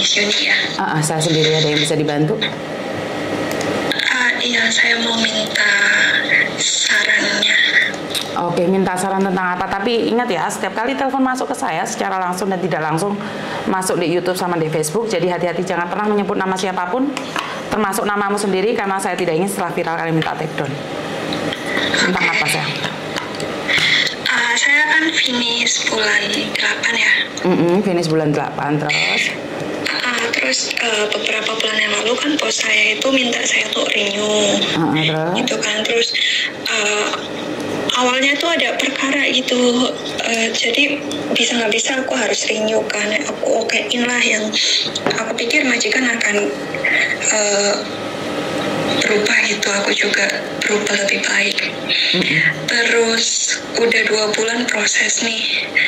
Miss Yuni ya. Saya sendiri, ada yang bisa dibantu? Iya, saya mau minta sarannya. Oke, minta saran tentang apa? Tapi ingat ya, setiap kali telepon masuk ke saya secara langsung dan tidak langsung masuk di YouTube sama di Facebook. Jadi hati-hati, jangan pernah menyebut nama siapapun, termasuk namamu sendiri, karena saya tidak ingin setelah viral kalian minta take down. Tentang apa saya? Saya kan finish bulan 8 ya. Finish bulan 8, terus? Terus beberapa bulan yang lalu kan bos saya itu minta saya untuk renew. Terus? Gitu kan, terus awalnya tuh ada perkara gitu, jadi bisa nggak bisa aku harus renew kan, aku okein lah, yang aku pikir majikan akan berubah gitu, aku juga berubah lebih baik. Terus udah 2 bulan proses nih.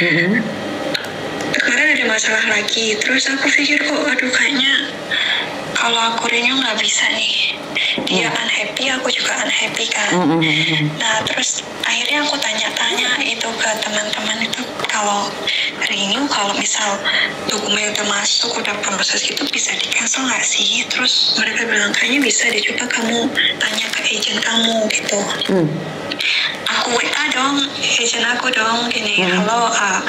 Kemarin ada masalah lagi, terus aku pikir kok aduh kayaknya kalau aku renew nggak bisa nih, dia unhappy, aku juga unhappy kan. Nah terus akhirnya aku tanya-tanya itu ke teman-teman itu, kalau renew, kalau misal dokumen udah masuk, udah proses gitu, bisa di cancel nggak sih? Terus mereka bilang kayaknya bisa deh, coba kamu tanya ke agent kamu gitu. Aku WA dong agent aku dong, gini, halo,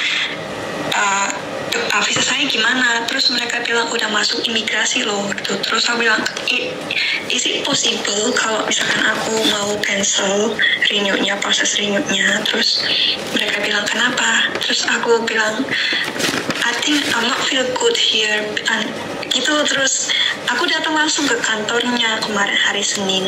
visa saya gimana? Terus mereka bilang udah masuk imigrasi loh gitu. Terus aku bilang, is it possible kalau misalkan aku mau cancel renew-nya, proses renew-nya? Terus mereka bilang kenapa? Terus aku bilang, I think I'm not feel good here gitu. Terus aku datang langsung ke kantornya kemarin hari Senin.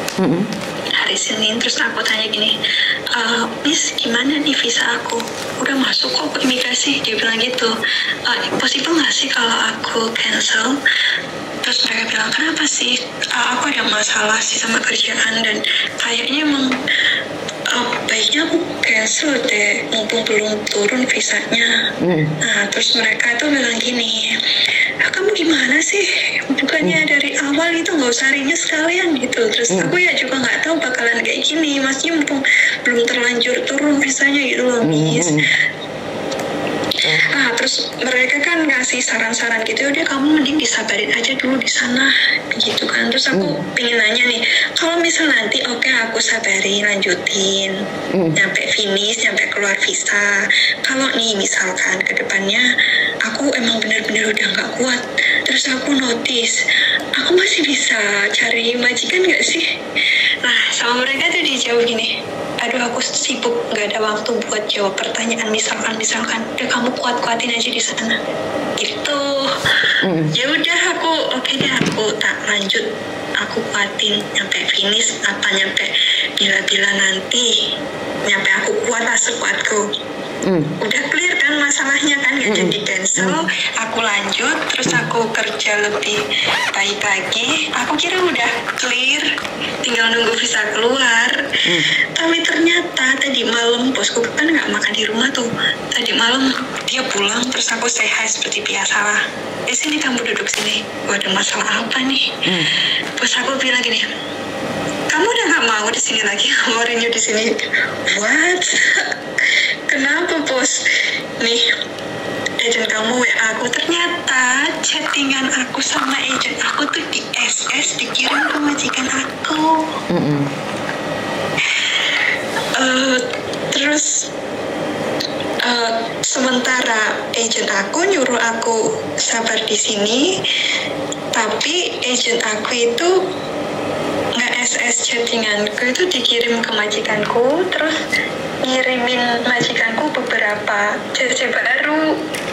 Terus aku tanya gini, Miss gimana nih visa aku? Udah masuk kok ke imigrasi. Dia bilang gitu, possible nggak sih kalau aku cancel? Terus mereka bilang kenapa sih? Aku ada masalah sih sama kerjaan dan kayaknya emang baiknya aku cancel deh, mumpung belum turun visanya. Nah terus mereka tuh bilang gini, kamu gimana sih, bukannya dari awal itu nggak usah renew sekalian gitu. Terus aku ya juga nggak tahu bakalan kayak gini, maksudnya mumpung belum terlanjur turun visanya gitu loh, Miss. Terus mereka kan ngasih saran-saran gitu, udah kamu mending disabarin aja dulu di sana gitu kan. Terus aku pengen nanya nih, kalau misal nanti oke, aku sabarin, lanjutin nyampe finish, nyampe keluar visa, kalau nih misalkan ke depannya aku emang bener-bener udah nggak kuat, terus aku notice aku masih bisa cari majikan nggak sih? Nah sama mereka tuh dijawab gini, aduh aku sibuk, nggak ada waktu buat jawab pertanyaan misalkan, udah kamu kuat-kuatin aja di sana gitu. Ya udah aku oke deh, aku tak lanjut, aku kuatin nyampe finish, apa nyampe bila-bila nanti nyampe aku kuat lah sekuatku. Udah clear kan masalahnya kan, gak jadi cancel, aku lanjut, terus aku kerja lebih baik lagi. Aku kira udah clear, tinggal nunggu visa keluar. Tapi ternyata tadi malam bosku kan nggak makan di rumah tuh. Tadi malam dia pulang, terus aku say hi seperti biasa lah. Sini kamu duduk sini, ada masalah apa nih? Bos aku bilang gini, kamu udah nggak mau di sini lagi, mau renew di sini. What? Kenapa bos? Nih, agent kamu WA aku, ternyata chattingan aku sama agent aku tuh di SS dikirim ke majikan aku. Terus sementara agent aku nyuruh aku sabar di sini, tapi agent aku itu nge-SS chattinganku itu dikirim ke majikanku, terus ngirimin majikanku beberapa CC baru.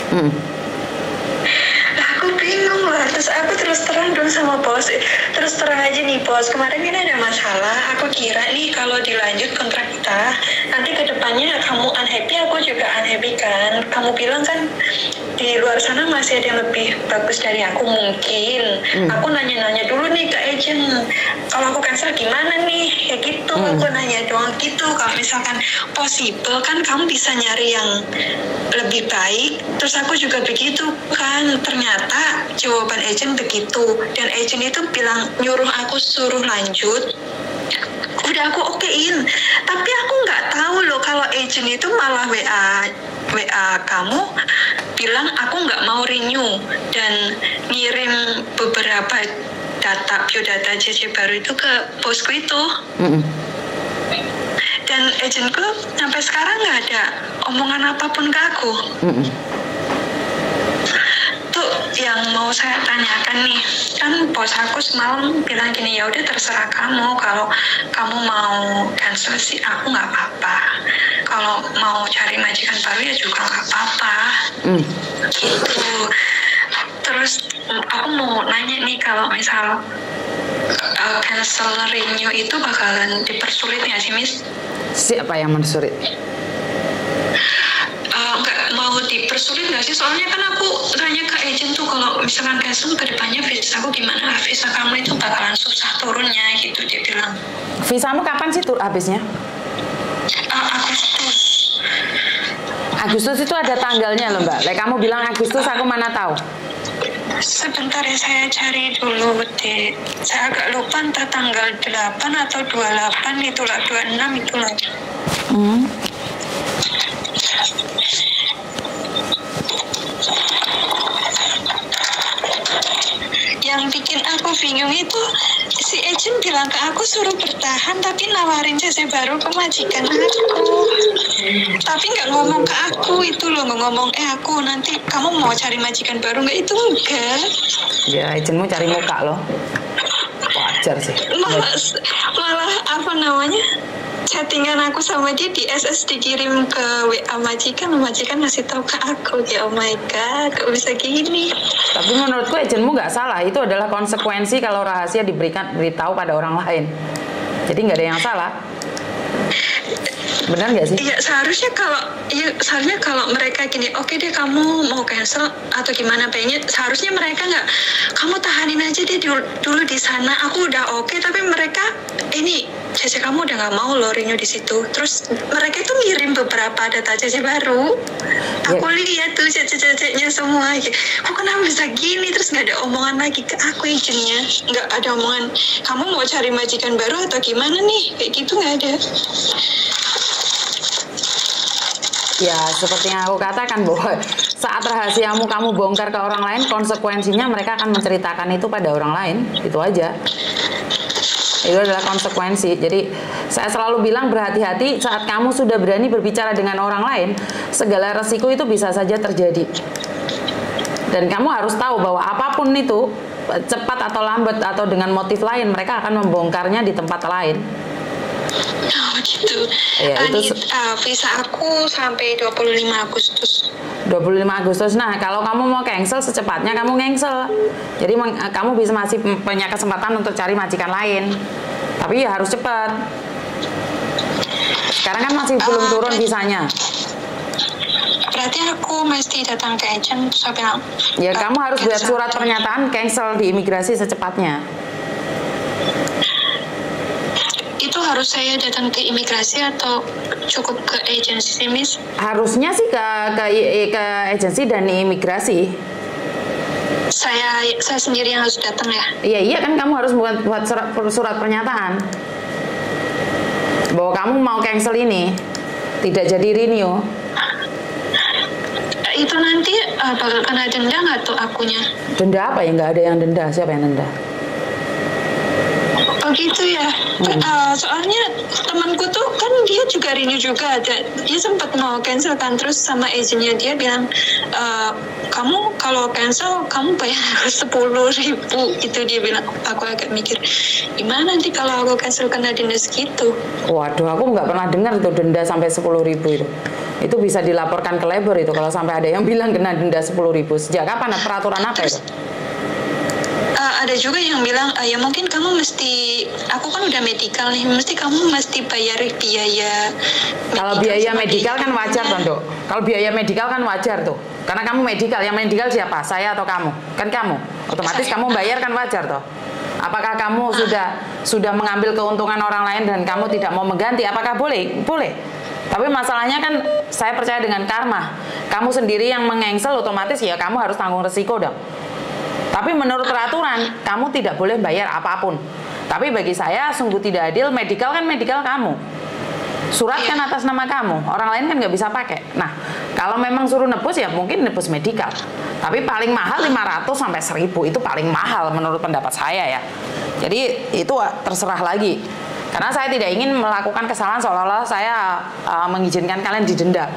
Aku bingung lah, terus aku terus terang dong sama bos, terus terang aja nih bos, kemarin ini ada masalah, aku kira nih kalau dilanjut kontrak kita, nanti kedepannya kamu unhappy, aku juga unhappy kan, kamu bilang kan di luar sana masih ada yang lebih bagus dari aku mungkin. Aku nanya-nanya dulu nih ke agent, kalau aku cancel gimana nih, ya gitu. Aku nanya doang gitu, kalau misalkan possible kan kamu bisa nyari yang lebih baik. Terus aku juga begitu kan, ternyata jawaban agent begitu, dan agent itu bilang nyuruh aku suruh lanjut. Udah aku okein, tapi aku nggak tahu loh kalau agent itu malah WA kamu bilang aku nggak mau renew dan ngirim beberapa biodata JC baru itu ke bosku itu. Dan agentku sampai sekarang nggak ada omongan apapun ke aku. Tuh yang mau saya tanyakan nih, kan bos aku semalam bilang gini, ya udah terserah kamu, kalau kamu mau cancel sih aku nggak apa-apa, kalau mau cari majikan baru ya juga nggak apa-apa. Gitu. Terus aku mau nanya nih, kalau misal cancel renew itu bakalan dipersulit nggak sih, Miss? Siapa yang mensulit? Nggak mau dipersulit nggak sih? Soalnya kan aku tanya ke agent tuh, kalau misalkan cancel ke depannya visa aku gimana? Visa kamu itu bakalan susah turunnya gitu, dia bilang. Visamu kapan sih tur habisnya? Agustus. Agustus itu ada tanggalnya loh Mbak. Kamu bilang Agustus, aku mana tahu. Sebentar ya, saya cari dulu deh. Saya agak lupa entah tanggal 8 atau 28 itulah, 26 itulah. Yang bikin aku bingung itu, si agent bilang ke aku suruh bertahan tapi nawarin CC baru ke majikan aku. Tapi nggak ngomong ke aku itu loh, nggak ngomong aku nanti kamu mau cari majikan baru nggak, itu enggak. Ya agentmu cari muka loh. Wajar sih. Malah apa namanya, chattingan aku sama dia di SS dikirim ke WA majikan masih tahu ke aku. Ya oh my god, kok bisa gini. Tapi menurutku agentmu nggak salah, itu adalah konsekuensi kalau rahasia beritahu pada orang lain. Jadi nggak ada yang salah. Benar nggak sih? Iya, seharusnya kalau mereka gini, oke deh kamu mau cancel atau gimana pengen, seharusnya mereka nggak, kamu tahanin aja deh dulu di sana, aku udah oke, tapi mereka ini CC kamu udah nggak mau lo renew di situ. Terus mereka itu ngirim beberapa data CC baru. Aku lihat tuh CC-nya semua. Kok kenapa bisa gini? Terus nggak ada omongan lagi ke aku agentnya. Nggak ada omongan, kamu mau cari majikan baru atau gimana nih? Kayak gitu nggak ada. Ya, seperti yang aku katakan bahwa saat rahasiamu kamu bongkar ke orang lain, konsekuensinya mereka akan menceritakan itu pada orang lain. Itu aja. Itu adalah konsekuensi. Jadi saya selalu bilang berhati-hati saat kamu sudah berani berbicara dengan orang lain, segala resiko itu bisa saja terjadi. Dan kamu harus tahu bahwa apapun itu, cepat atau lambat atau dengan motif lain, mereka akan membongkarnya di tempat lain. Oh gitu. Ya, itu visa aku sampai 25 Agustus. 25 Agustus. Nah, kalau kamu mau cancel secepatnya kamu cancel. Jadi kamu masih punya kesempatan untuk cari majikan lain. Tapi ya harus cepat. Sekarang kan masih belum turun visanya. Berarti aku mesti datang ke agent terus bilang. Ya, kamu harus buat surat pernyataan cancel di imigrasi secepatnya. Itu harus saya datang ke imigrasi atau cukup ke agensi, Miss? Harusnya sih ke agensi dan imigrasi. Saya sendiri yang harus datang ya? Iya kan kamu harus buat surat pernyataan bahwa kamu mau cancel ini, tidak jadi renew. Itu nanti bakal kena denda nggak tuh akunya? Denda apa ya? Nggak ada yang denda. Siapa yang denda? Oh gitu ya. Soalnya temanku tuh kan dia juga renew juga, dia sempat mau cancel kan, terus sama agentnya dia bilang kamu kalau cancel kamu bayar 10.000 gitu, dia bilang. Aku agak mikir gimana nanti kalau aku cancel kena denda segitu. Waduh, aku nggak pernah dengar itu denda sampai 10.000 itu. Itu bisa dilaporkan ke labor itu kalau sampai ada yang bilang kena denda 10.000. Sejak kapan? Peraturan apa itu? Ada juga yang bilang ya mungkin kamu mesti, aku kan udah medikal nih, kamu mesti bayar biaya. Kalau biaya medikal kan wajar toh, Dok. Kalau biaya medikal kan wajar tuh. Karena kamu medikal, yang medikal siapa? Saya atau kamu? Kan kamu. Otomatis kamu bayar kan wajar toh. Apakah kamu sudah mengambil keuntungan orang lain dan kamu tidak mau mengganti? Apakah boleh? Boleh. Tapi masalahnya kan saya percaya dengan karma. Kamu sendiri yang mengengsel, otomatis ya kamu harus tanggung resiko dong. Tapi menurut peraturan, kamu tidak boleh bayar apapun. Tapi bagi saya sungguh tidak adil, medikal kan medikal kamu. Surat kan atas nama kamu, orang lain kan nggak bisa pakai. Nah, kalau memang suruh nebus ya mungkin nebus medikal. Tapi paling mahal 500 sampai 1000 itu paling mahal menurut pendapat saya ya. Jadi itu terserah lagi. Karena saya tidak ingin melakukan kesalahan seolah-olah saya mengizinkan kalian didenda.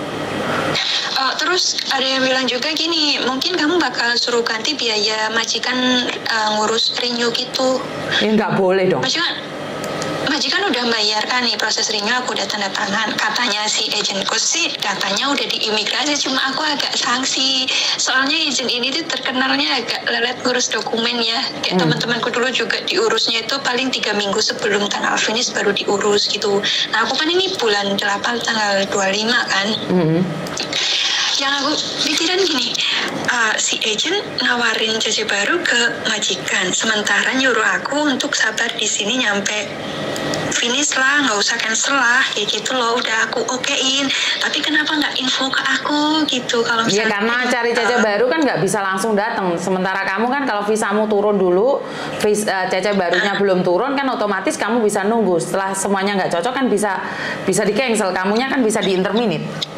Terus ada yang bilang juga gini, mungkin kamu bakal suruh ganti biaya majikan ngurus renew gitu. Ya nggak boleh dong. Majikan udah bayar kan nih, proses renew aku udah tanda tangan. Katanya si agentku sih katanya udah di imigrasi, cuma aku agak sanksi. Soalnya agent ini tuh terkenalnya agak lelet ngurus dokumen ya. Kayak teman-temanku dulu juga diurusnya itu paling 3 minggu sebelum tanggal finish baru diurus gitu. Nah aku kan ini bulan 8 tanggal 25 kan. Yang aku pikiran gini, si agent nawarin CC baru ke majikan, sementara nyuruh aku untuk sabar di sini nyampe finish lah, nggak usah cancel lah, kayak gitu loh, udah aku okein. Tapi kenapa nggak info ke aku gitu? Kalau ya karena cari CC baru kan nggak bisa langsung datang. Sementara kamu kan kalau visamu turun dulu, CC barunya belum turun kan otomatis kamu bisa nunggu. Setelah semuanya nggak cocok kan bisa di cancel, kamunya kan bisa di interminate.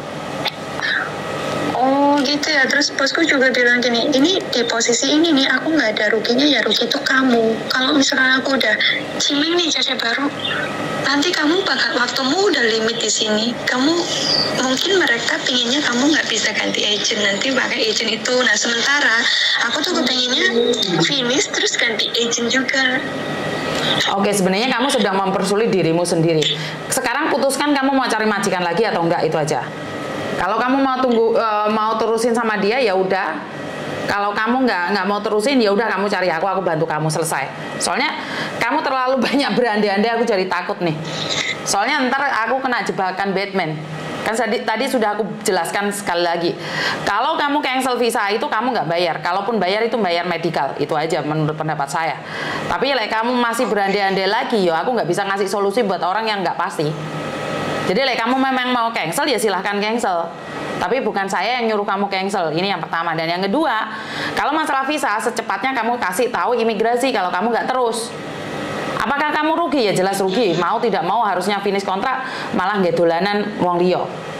Oh gitu ya, terus bosku juga bilang gini, ini di posisi ini nih aku nggak ada ruginya, ya rugi itu kamu. Kalau misalnya aku udah ciming nih CC baru, nanti kamu bakal waktumu udah limit di sini. Kamu mungkin mereka pinginnya kamu nggak bisa ganti agent, nanti pakai agent itu. Nah sementara aku tuh kepenginnya finish terus ganti agent juga. Oke, sebenarnya kamu sedang mempersulit dirimu sendiri. Sekarang putuskan kamu mau cari majikan lagi atau enggak, itu aja. Kalau kamu mau terusin sama dia ya udah. Kalau kamu nggak mau terusin ya udah kamu cari aku bantu kamu selesai. Soalnya kamu terlalu banyak berandai-andai, aku jadi takut nih. Soalnya ntar aku kena jebakan Batman. Kan tadi sudah aku jelaskan sekali lagi. Kalau kamu cancel visa itu kamu nggak bayar. Kalaupun bayar itu bayar medical, itu aja menurut pendapat saya. Tapi kamu masih berandai-andai lagi, yo aku nggak bisa ngasih solusi buat orang yang nggak pasti. Jadi kamu memang mau cancel ya silahkan cancel. Tapi bukan saya yang nyuruh kamu cancel. Ini yang pertama. Dan yang kedua, kalau masalah visa secepatnya kamu kasih tahu imigrasi kalau kamu nggak terus. Apakah kamu rugi? Ya jelas rugi. Mau tidak mau harusnya finish kontrak, malah nggak dolanan wong liya.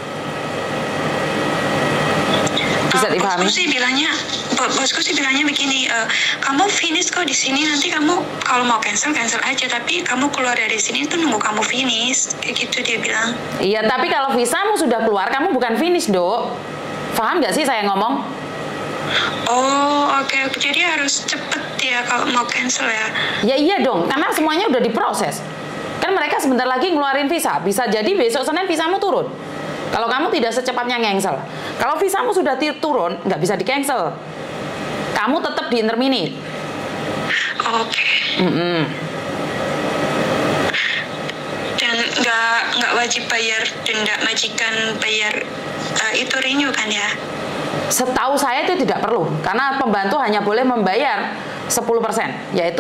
Bisa dipahami? Bosku sih bilangnya begini, kamu finish kok di sini, nanti kamu kalau mau cancel aja, tapi kamu keluar dari sini tuh nunggu kamu finish, kayak gitu dia bilang. Iya, tapi kalau visamu sudah keluar, kamu bukan finish, Dok. Paham nggak sih saya ngomong? Oh, oke. Jadi harus cepet ya kalau mau cancel ya? Ya iya dong, karena semuanya udah diproses. Kan mereka sebentar lagi ngeluarin visa, bisa jadi besok Senin visamu turun. Kalau kamu tidak secepatnya cancel. Kalau visamu sudah turun, nggak bisa di-cancel. Kamu tetap di interminate. Oke. Dan nggak wajib bayar denda majikan, bayar itu renew kan ya? Setahu saya itu tidak perlu, karena pembantu hanya boleh membayar 10%, yaitu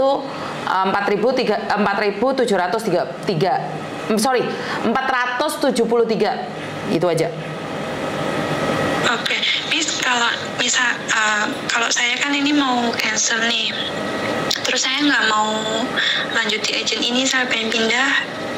473, itu aja. Oke, kalau saya kan ini mau cancel nih, terus saya nggak mau lanjut di agent ini, saya pengen pindah,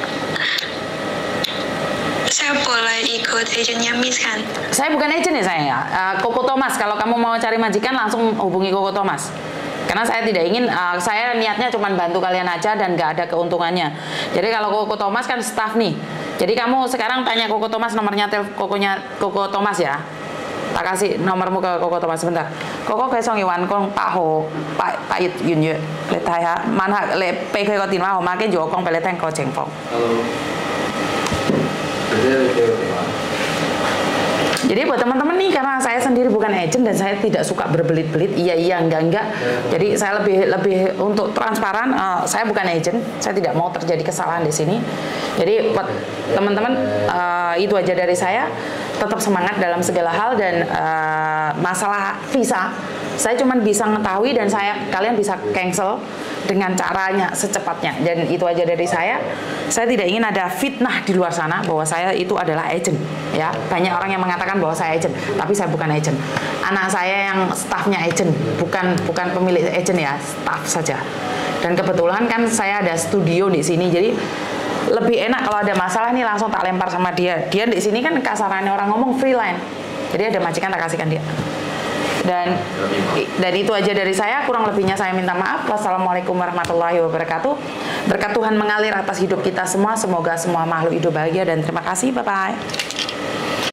saya boleh ikut agentnya Miss kan? Saya bukan agent ya saya, Koko Thomas. Kalau kamu mau cari majikan langsung hubungi Koko Thomas. Karena saya tidak ingin, saya niatnya cuma bantu kalian aja dan nggak ada keuntungannya. Jadi kalau Koko Thomas kan staff nih. Jadi kamu sekarang tanya Koko Thomas, nomornya Koko Thomas ya. Tak kasih nomormu ke Koko Thomas sebentar. Koko kayak song Iwan kong Pak Yun Yue. Letai ha, mana le pe kayak kau tinwa, makin jual kong peleteng kau cengpong. Jadi buat teman-teman nih, karena saya sendiri bukan agent dan saya tidak suka berbelit-belit, iya enggak. Jadi saya lebih untuk transparan, saya bukan agent, saya tidak mau terjadi kesalahan di sini. Jadi buat teman-teman itu aja dari saya, tetap semangat dalam segala hal dan masalah visa saya cuma bisa mengetahui dan kalian bisa cancel dengan caranya secepatnya, dan itu aja dari saya. Saya tidak ingin ada fitnah di luar sana bahwa saya itu adalah agent ya. Banyak orang yang mengatakan bahwa saya agent, tapi saya bukan agent. Anak saya yang staffnya agent, bukan pemilik agent ya, staff saja. Dan kebetulan kan saya ada studio di sini, jadi lebih enak kalau ada masalah nih langsung tak lempar sama dia. Dia di sini kan kasarannya orang ngomong freelance. Jadi ada majikan tak kasihkan dia. Dan itu aja dari saya, kurang lebihnya saya minta maaf. Wassalamualaikum warahmatullahi wabarakatuh. Berkat Tuhan mengalir atas hidup kita semua. Semoga semua makhluk hidup bahagia dan terima kasih. Bye bye.